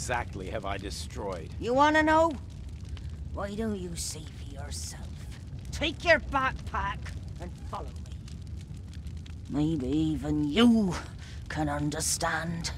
exactly have I destroyed? You wanna know? Why don't you see for yourself? Take your backpack and follow me. Maybe even you can understand.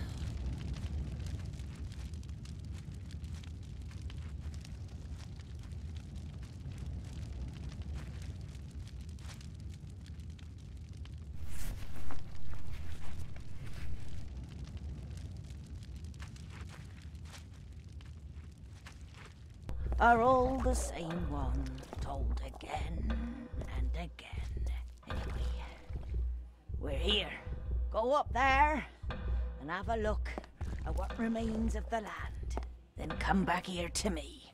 Are all the same one, told again and again. Anyway, we're here. Go up there and have a look at what remains of the land. Then come back here to me.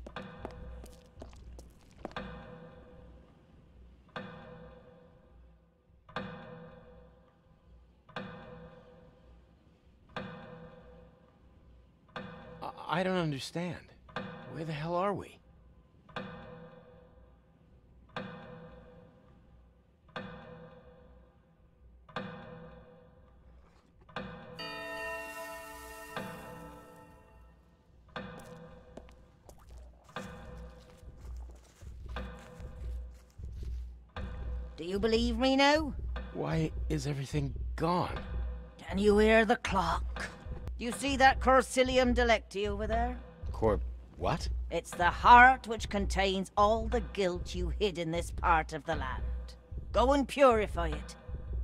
I don't understand. Where the hell are we? Do you believe me now? Why is everything gone? Can you hear the clock? Do you see that Corcilium Delecti over there? What? It's the heart which contains all the guilt you hid in this part of the land. Go and purify it.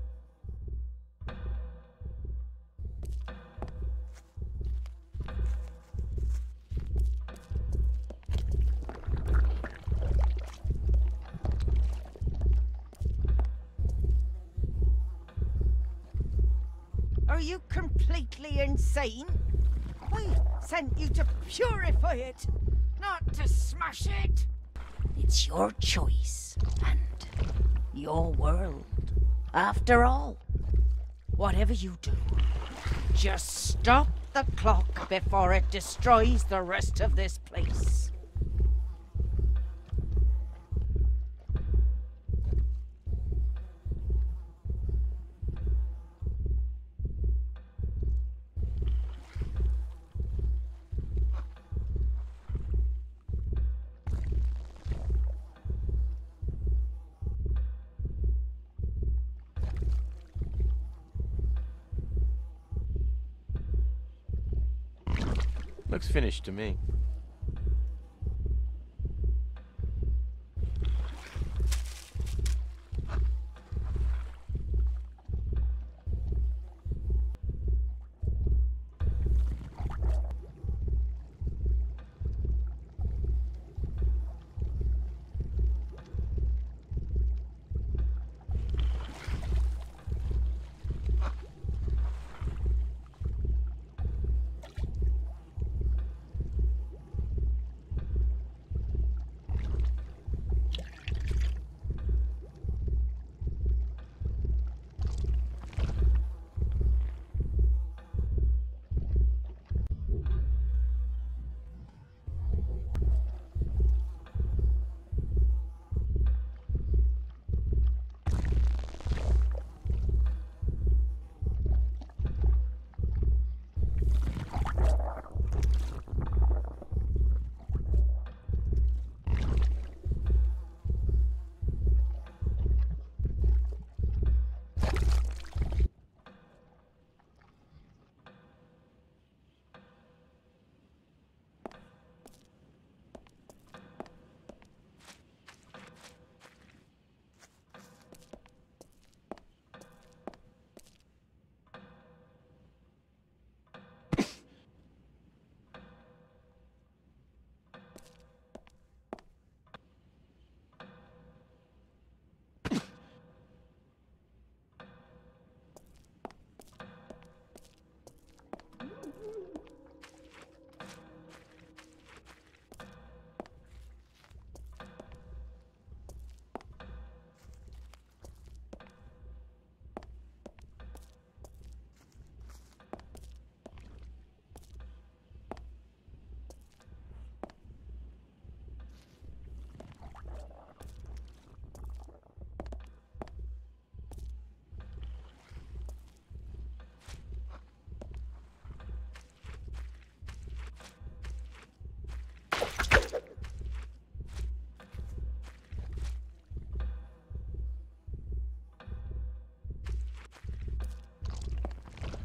Are you completely insane? I sent you to purify it, not to smash it. It's your choice and your world. After all, whatever you do, just stop the clock before it destroys the rest of this place. Looks finished to me.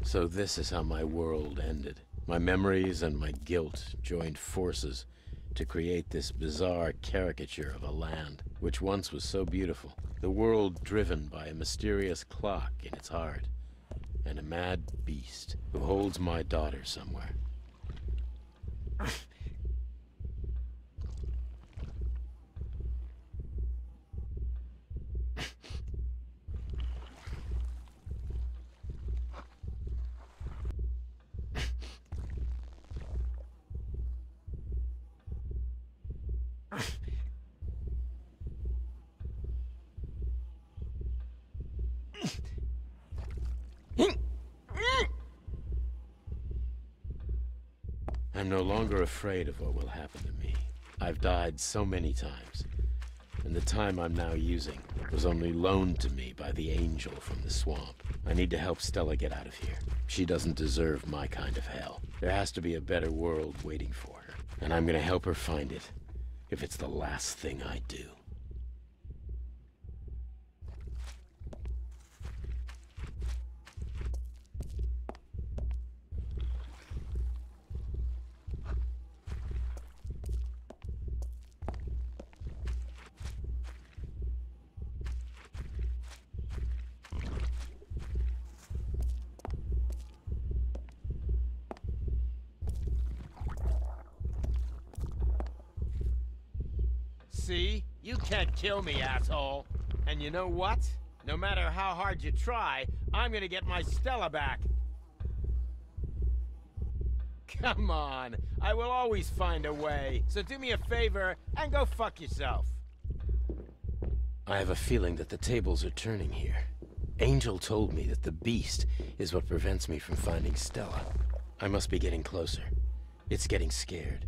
So this is how my world ended. My memories and my guilt joined forces to create this bizarre caricature of a land which once was so beautiful. The world driven by a mysterious clock in its heart, and a mad beast who holds my daughter somewhere. I'm no longer afraid of what will happen to me. I've died so many times, and the time I'm now using was only loaned to me by the angel from the swamp. I need to help Stella get out of here. She doesn't deserve my kind of hell. There has to be a better world waiting for her, and I'm gonna help her find it, if it's the last thing I do. See? You can't kill me, asshole. And you know what? No matter how hard you try, I'm gonna get my Stella back. Come on, I will always find a way. So do me a favor and go fuck yourself. I have a feeling that the tables are turning here. Angel told me that the beast is what prevents me from finding Stella. I must be getting closer. It's getting scared.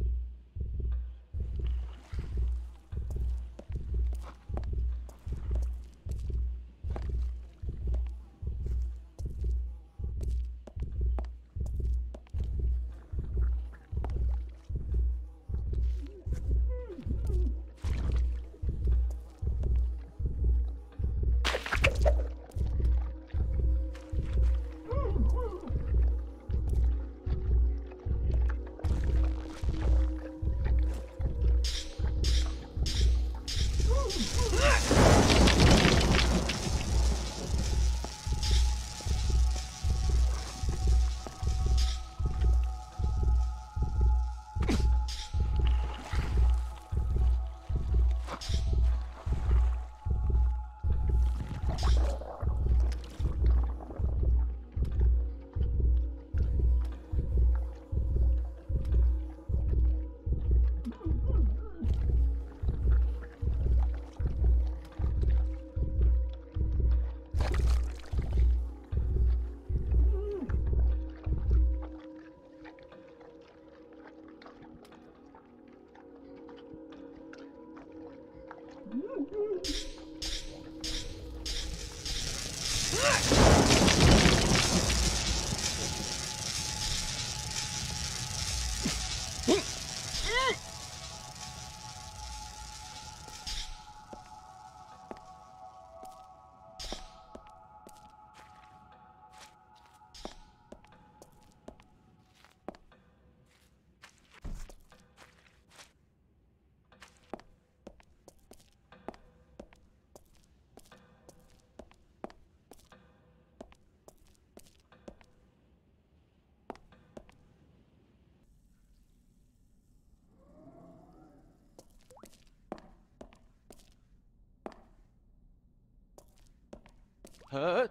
Huh?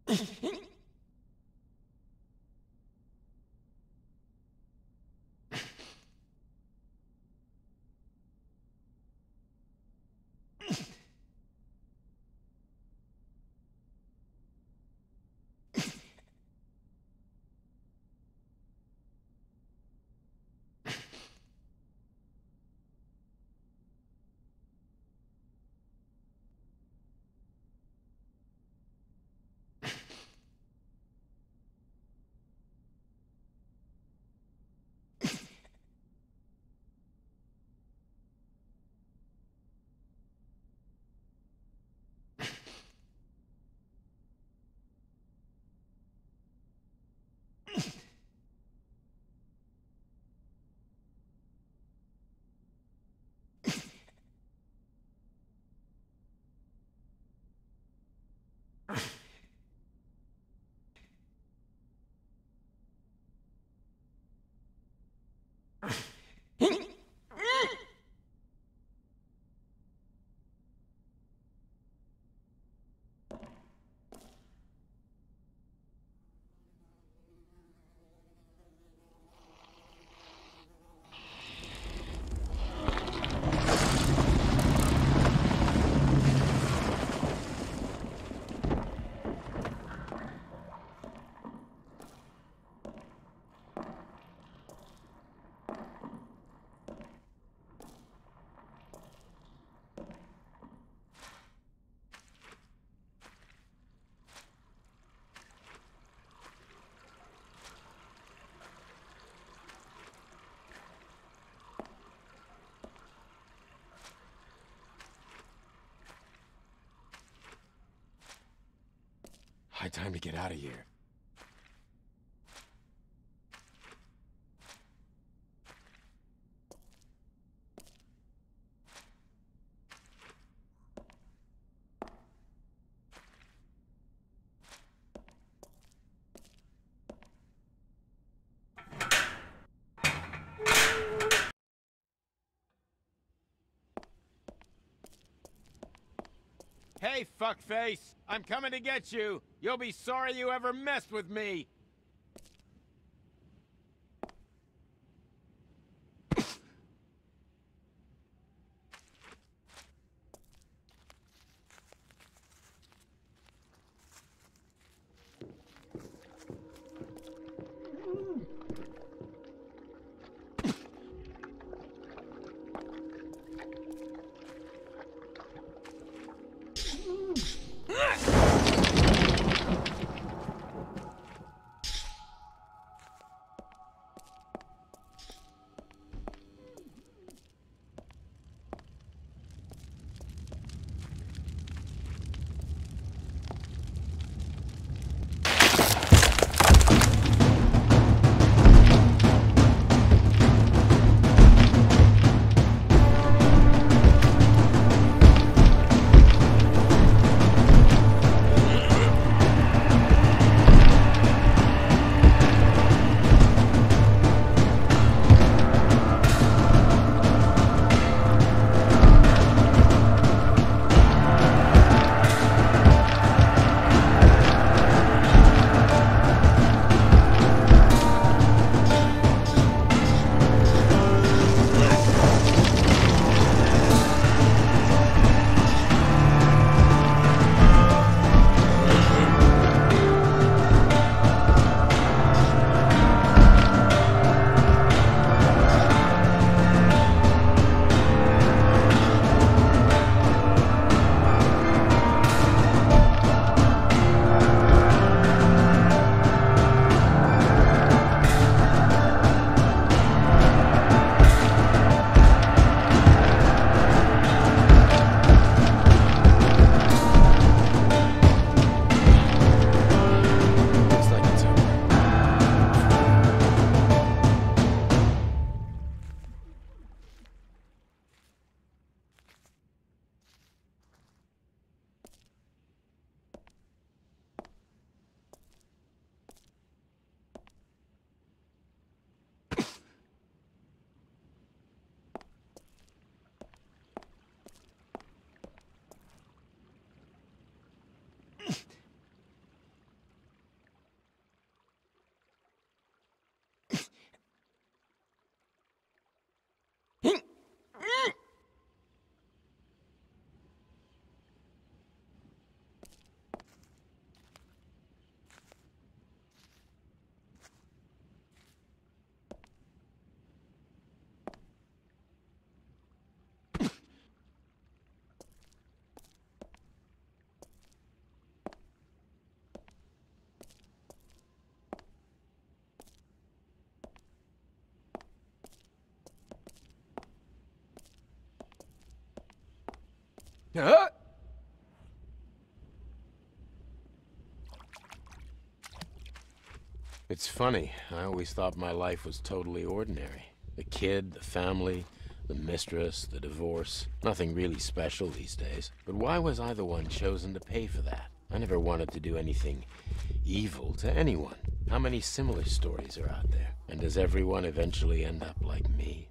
High time to get out of here. Hey, fuckface! I'm coming to get you! You'll be sorry you ever messed with me! It's funny, I always thought my life was totally ordinary. The kid, the family, the mistress, the divorce. Nothing really special these days. But why was I the one chosen to pay for that? I never wanted to do anything evil to anyone. How many similar stories are out there? And does everyone eventually end up like me?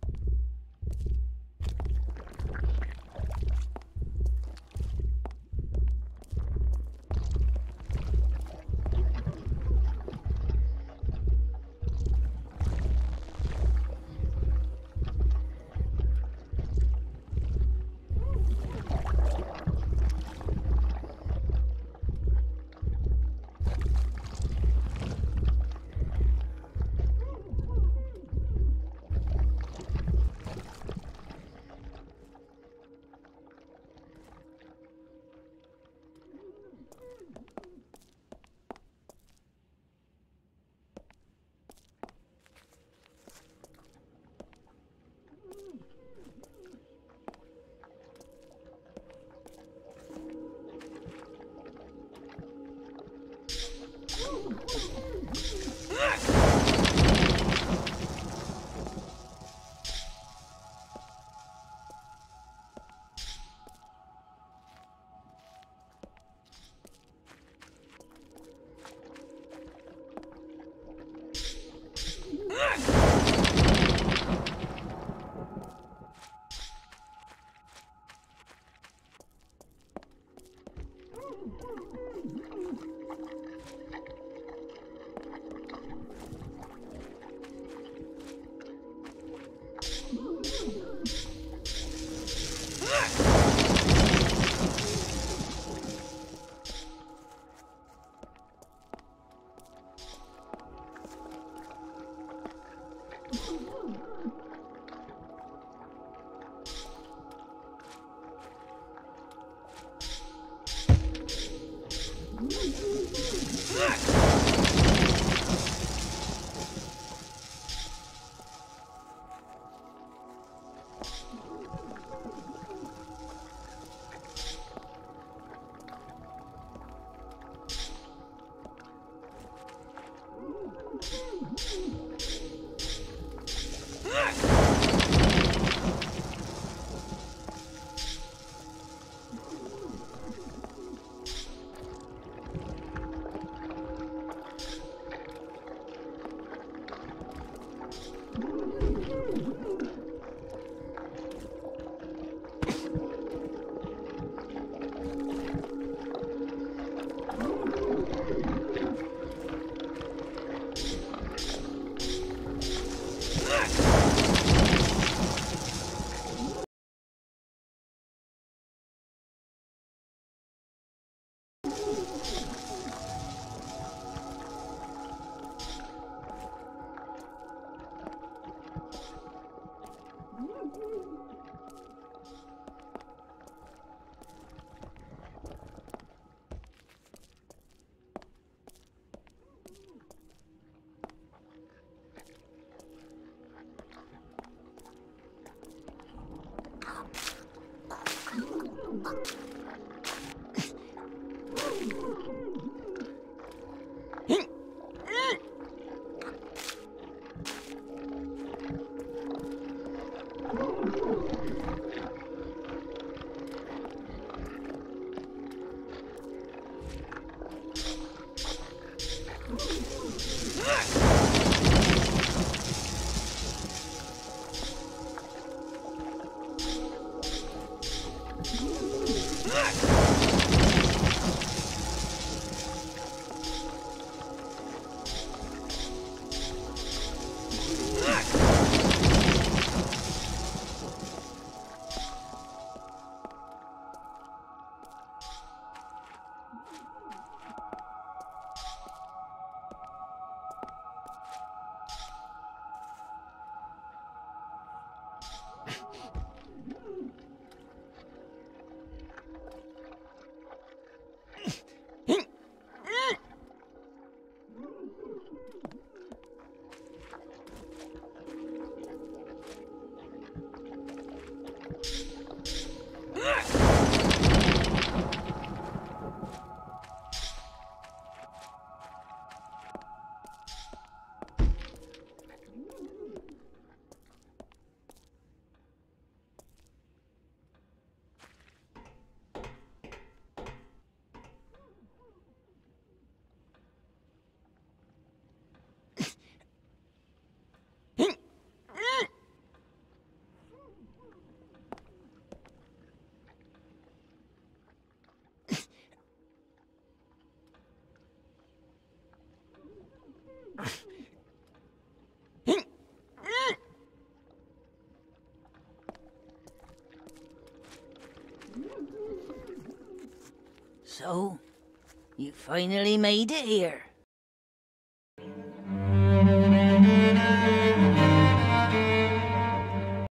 So, you finally made it here.